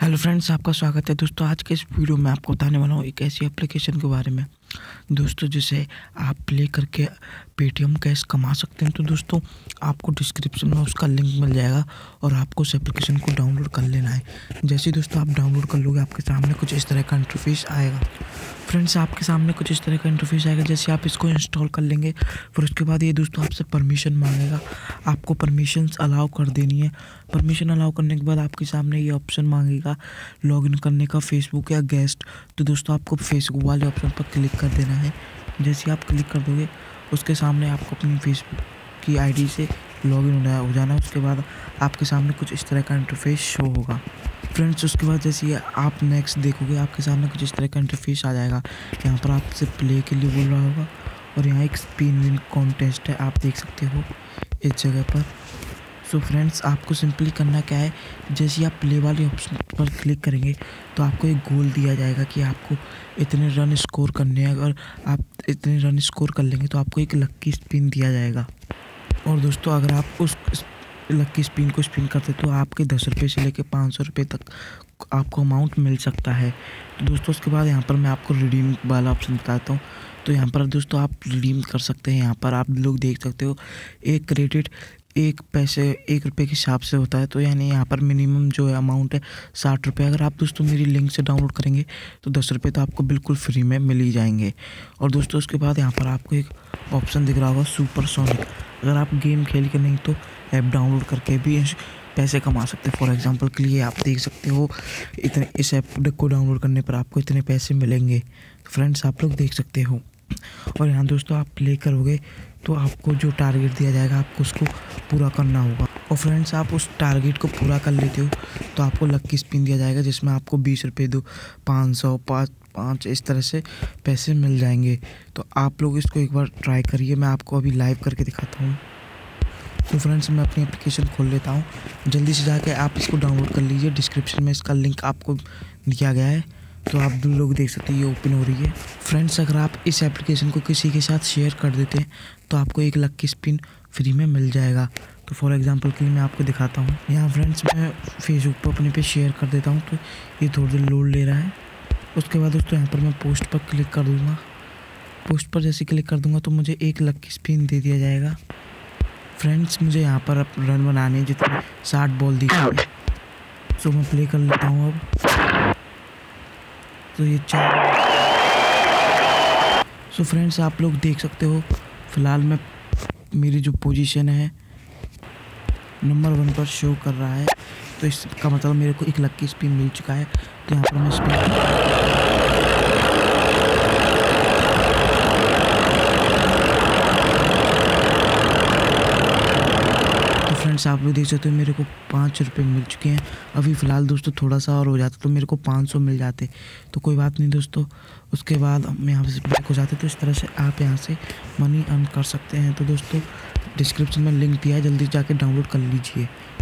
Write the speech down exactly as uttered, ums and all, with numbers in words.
Hello friends, आपका स्वागत है। दोस्तों आज के इस वीडियो में आपको बताने वाला हूँ एक ऐसी एप्लीकेशन के बारे में दोस्तों जिसे आप प्ले करके पेटीएम कैश कमा सकते हैं। तो दोस्तों आपको डिस्क्रिप्शन में उसका लिंक मिल जाएगा और आपको उस एप्लीकेशन को डाउनलोड कर लेना है। जैसे दोस्तों आप डाउनलोड कर लोगे आपके सामने कुछ इस तरह का इंटरफेस आएगा। फ्रेंड्स आपके सामने कुछ इस तरह का इंटरफेस आएगा। जैसे आप इसको इंस्टॉल कर लेंगे फिर उसके बाद ये दोस्तों आपसे परमिशन मांगेगा। आपको परमिशंस अलाउ कर देनी है। परमिशन अलाउ करने के बाद आपके सामने ये ऑप्शन मांगेगा लॉगिन करने का, फेसबुक या गेस्ट। तो दोस्तों आपको फेसबुक वाले ऑप्शन पर क्लिक कर देना है। जैसे आप क्लिक कर दोगे उसके सामने आपको अपनी फेसबुक की आईडी से लॉगिन हो जाना है। उसके बाद आपके सामने कुछ इस तरह का इंटरफेस शो होगा। फ्रेंड्स उसके बाद जैसे आप नेक्स्ट देखोगे आपके सामने कुछ इस तरह का इंटरफेस आ जाएगा। यहाँ पर आपसे प्ले के लिए बोल रहा होगा और यहाँ एक स्पिन विन कॉन्टेस्ट है, आप देख सकते हो इस जगह पर। सो फ्रेंड्स आपको सिंपली करना क्या है, जैसे आप प्ले वाले ऑप्शन पर क्लिक करेंगे तो आपको एक गोल दिया जाएगा कि आपको इतने रन स्कोर करने हैं। अगर आप इतने रन स्कोर कर लेंगे तो आपको एक लक्की स्पिन दिया जाएगा। और दोस्तों अगर आप उस लक्की स्पिन को स्पिन करते तो आपके दस रुपये से लेकर पाँच सौ रुपये तक आपको अमाउंट मिल सकता है। तो दोस्तों उसके बाद यहाँ पर मैं आपको रिडीम वाला ऑप्शन बताता हूँ। तो यहाँ पर दोस्तों आप रिडीम कर सकते हैं। यहाँ पर आप लोग देख सकते हो एक क्रेडिट एक पैसे एक रुपये के हिसाब से होता है। तो यानी यहाँ पर मिनिमम जो है अमाउंट है साठ रुपये। अगर आप दोस्तों मेरी लिंक से डाउनलोड करेंगे तो दस रुपये तो आपको बिल्कुल फ्री में मिल ही जाएंगे। और दोस्तों उसके बाद यहाँ पर आपको एक ऑप्शन दिख रहा होगा सुपर सोनिक। अगर आप गेम खेल के नहीं तो ऐप डाउनलोड करके भी पैसे कमा सकते हैं। फॉर एग्जांपल के लिए आप देख सकते हो इतने इस ऐप को डाउनलोड करने पर आपको इतने पैसे मिलेंगे। फ्रेंड्स आप लोग देख सकते हो। और यहाँ दोस्तों आप प्ले करोगे तो आपको जो टारगेट दिया जाएगा आपको उसको पूरा करना होगा। और फ्रेंड्स आप उस टारगेट को पूरा कर लेते हो तो आपको लक्की स्पिन दिया जाएगा जिसमें आपको बीस रुपये दो पाँच सौ पाँच पाँच इस तरह से पैसे मिल जाएंगे। तो आप लोग इसको एक बार ट्राई करिए। मैं आपको अभी लाइव करके दिखाता हूँ। तो फ्रेंड्स मैं अपनी एप्लीकेशन खोल लेता हूँ। जल्दी से जाके आप इसको डाउनलोड कर लीजिए। डिस्क्रिप्शन में इसका लिंक आपको दिया गया है। तो आप लोग देख सकते हैं ये ओपन हो रही है। फ्रेंड्स अगर आप इस एप्लीकेशन को किसी के साथ शेयर कर देते हैं तो आपको एक लक्की स्पिन फ्री में मिल जाएगा। तो फॉर एग्जांपल के लिए मैं आपको दिखाता हूँ। यहाँ फ्रेंड्स मैं फेसबुक पर अपने पे शेयर कर देता हूँ तो ये थोड़ी देर लोड ले रहा है। उसके बाद दोस्तों यहाँ पर मैं पोस्ट पर क्लिक कर दूँगा। पोस्ट पर जैसे क्लिक कर दूँगा तो मुझे एक लक्की स्पिन दे दिया जाएगा। फ्रेंड्स मुझे यहाँ पर अब रन बनाने हैं जितने साठ बॉल दी गई है। सो मैं प्ले कर लेता हूँ अब। तो ये चार सो फ्रेंड्स आप लोग देख सकते हो फ़िलहाल मैं मेरी जो पोजीशन है नंबर वन पर शो कर रहा है। तो इसका मतलब मेरे को एक लक्की स्पिन मिल चुका है। तो यहाँ पर मैं स्पिन फ्रेंड्स आप लोग देख सकते हो मेरे को पाँच रुपये मिल चुके हैं। अभी फ़िलहाल दोस्तों थोड़ा सा और हो जाता तो मेरे को पाँच सौ मिल जाते। तो कोई बात नहीं दोस्तों। उसके बाद हम यहाँ से ब्रेक हो जाते। तो इस तरह से आप यहाँ से मनी अर्न कर सकते हैं। तो दोस्तों डिस्क्रिप्शन में लिंक दिया है, जल्दी जाके डाउनलोड कर लीजिए।